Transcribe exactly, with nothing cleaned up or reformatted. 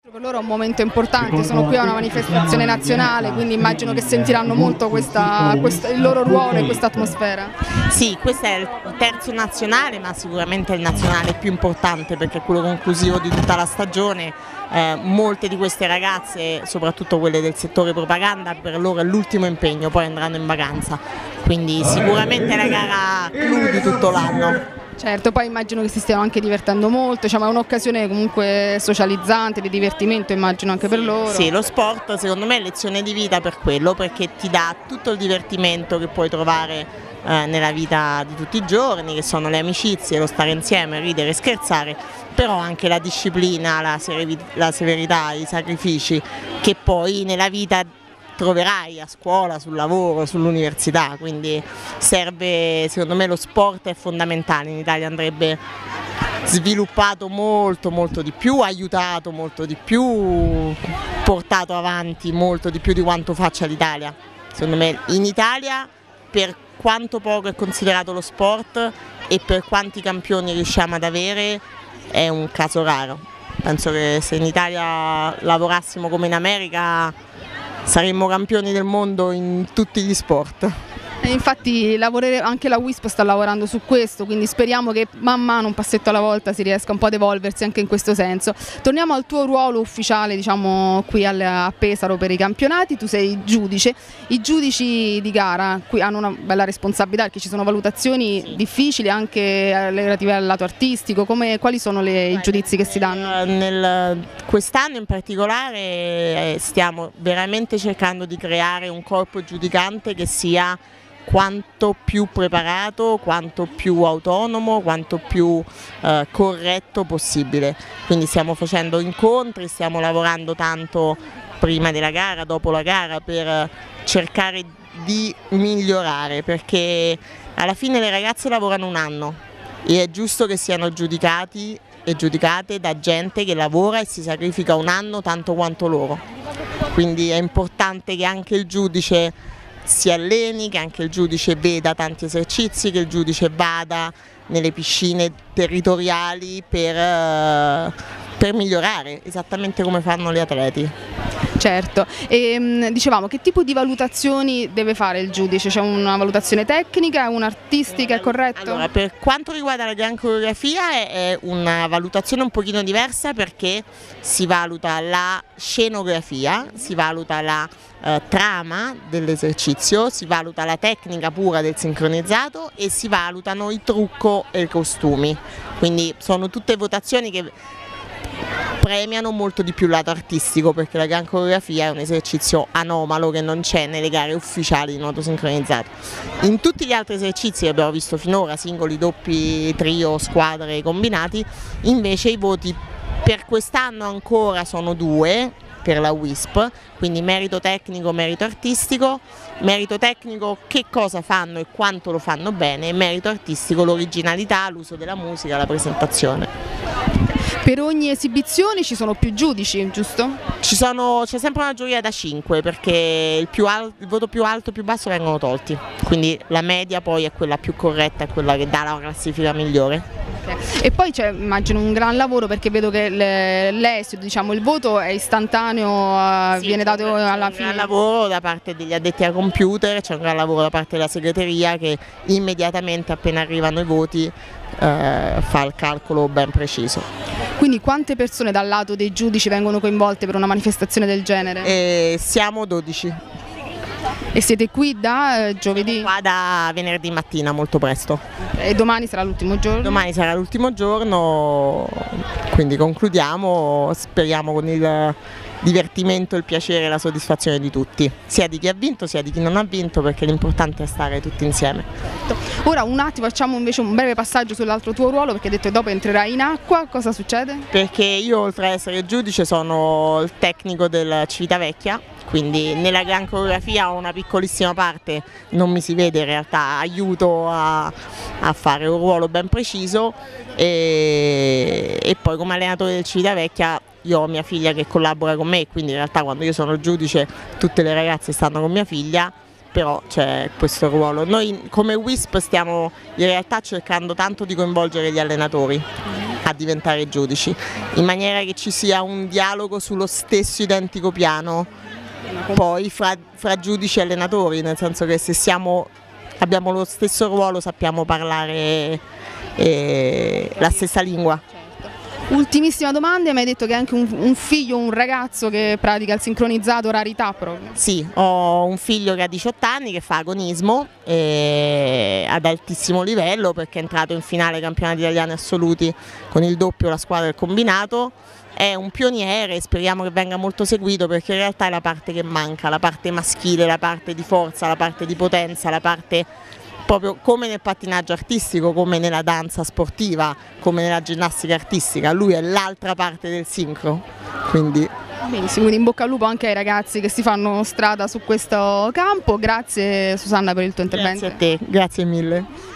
Per loro è un momento importante, sono qui a una manifestazione nazionale, quindi immagino che sentiranno molto questa, questo, il loro ruolo e questa atmosfera. Sì, questo è il terzo nazionale, ma sicuramente è il nazionale più importante perché è quello conclusivo di tutta la stagione. Eh, molte di queste ragazze, soprattutto quelle del settore propaganda, per loro è l'ultimo impegno, poi andranno in vacanza, quindi sicuramente è la gara clou di tutto l'anno. Certo, poi immagino che si stiano anche divertendo molto, diciamo, è un'occasione comunque socializzante, di divertimento immagino anche per loro. Sì, lo sport secondo me è lezione di vita per quello, perché ti dà tutto il divertimento che puoi trovare eh, nella vita di tutti i giorni, che sono le amicizie, lo stare insieme, ridere e scherzare, però anche la disciplina, la, la severità, i sacrifici che poi nella vita troverai a scuola, sul lavoro, sull'università, quindi serve, secondo me lo sport è fondamentale, in Italia andrebbe sviluppato molto molto di più, aiutato molto di più, portato avanti molto di più di quanto faccia l'Italia. Secondo me in Italia, per quanto poco è considerato lo sport e per quanti campioni riusciamo ad avere, è un caso raro. Penso che se in Italia lavorassimo come in America saremmo campioni del mondo in tutti gli sport. E infatti anche la WISP sta lavorando su questo, quindi speriamo che man mano, un passetto alla volta, si riesca un po' ad evolversi anche in questo senso. Torniamo al tuo ruolo ufficiale, diciamo, qui a Pesaro per i campionati. Tu sei giudice, i giudici di gara qui hanno una bella responsabilità perché ci sono valutazioni sì. difficili anche relative al lato artistico. Come, quali sono le, i giudizi che si danno? Quest'anno in particolare stiamo veramente cercando di creare un corpo giudicante che sia quanto più preparato, quanto più autonomo, quanto più eh, corretto possibile. Quindi stiamo facendo incontri, stiamo lavorando tanto prima della gara, dopo la gara, per cercare di migliorare, perché alla fine le ragazze lavorano un anno e è giusto che siano giudicati e giudicate da gente che lavora e si sacrifica un anno tanto quanto loro. Quindi è importante che anche il giudice si alleni, che anche il giudice veda tanti esercizi, che il giudice vada nelle piscine territoriali per, per migliorare, esattamente come fanno gli atleti. Certo, e dicevamo, che tipo di valutazioni deve fare il giudice? C'è una valutazione tecnica, un'artistica, è corretto? Allora, per quanto riguarda la gran coreografia è una valutazione un pochino diversa, perché si valuta la scenografia, si valuta la eh, trama dell'esercizio, si valuta la tecnica pura del sincronizzato e si valutano il trucco e i costumi. Quindi sono tutte votazioni che premiano molto di più il lato artistico, perché la gran coreografia è un esercizio anomalo che non c'è nelle gare ufficiali di nuoto sincronizzato. In tutti gli altri esercizi che abbiamo visto finora, singoli, doppi, trio, squadre, combinati, invece i voti per quest'anno ancora sono due per la WISP, quindi merito tecnico, merito artistico. Merito tecnico che cosa fanno e quanto lo fanno bene, e merito artistico l'originalità, l'uso della musica, la presentazione. Per ogni esibizione ci sono più giudici, giusto? Ci sono, c'è sempre una giuria da cinque, perché il, più alto, il voto più alto e più basso vengono tolti, quindi la media poi è quella più corretta, è quella che dà la classifica migliore. Okay. E poi c'è, immagino, un gran lavoro, perché vedo che l'esito, diciamo, il voto è istantaneo, sì, viene dato alla fine. C'è un gran lavoro da parte degli addetti al computer, c'è un gran lavoro da parte della segreteria che immediatamente, appena arrivano i voti, eh, fa il calcolo ben preciso. Quindi quante persone dal lato dei giudici vengono coinvolte per una manifestazione del genere? Eh, siamo dodici. E siete qui da eh, giovedì? Siamo qua da venerdì mattina, molto presto. E domani sarà l'ultimo giorno? Domani sarà l'ultimo giorno, quindi concludiamo, speriamo con il divertimento, il piacere e la soddisfazione di tutti, sia di chi ha vinto sia di chi non ha vinto, perché l'importante è stare tutti insieme. Ora un attimo facciamo invece un breve passaggio sull'altro tuo ruolo, perché hai detto che dopo entrerai in acqua. Cosa succede? Perché io, oltre ad essere giudice, sono il tecnico del Civitavecchia, quindi nella gran coreografia ho una piccolissima parte, non mi si vede in realtà, aiuto a, a fare un ruolo ben preciso, e, e poi come allenatore del Civitavecchia io ho mia figlia che collabora con me, quindi in realtà quando io sono giudice tutte le ragazze stanno con mia figlia, però c'è questo ruolo. Noi come WISP stiamo in realtà cercando tanto di coinvolgere gli allenatori, a diventare giudici, in maniera che ci sia un dialogo sullo stesso identico piano, poi fra, fra giudici e allenatori, nel senso che se siamo, abbiamo lo stesso ruolo sappiamo parlare eh, la stessa lingua. Ultimissima domanda, mi hai detto che hai anche un, un figlio, un ragazzo che pratica il sincronizzato, rarità proprio. Sì, ho un figlio che ha diciotto anni che fa agonismo eh, ad altissimo livello perché è entrato in finale campionati italiani assoluti con il doppio, la squadra del combinato. È un pioniere, speriamo che venga molto seguito perché in realtà è la parte che manca, la parte maschile, la parte di forza, la parte di potenza, la parte proprio come nel pattinaggio artistico, come nella danza sportiva, come nella ginnastica artistica, lui è l'altra parte del sincro, quindi... Benissimo, quindi in bocca al lupo anche ai ragazzi che si fanno strada su questo campo. Grazie Susanna per il tuo intervento. Grazie a te, grazie mille.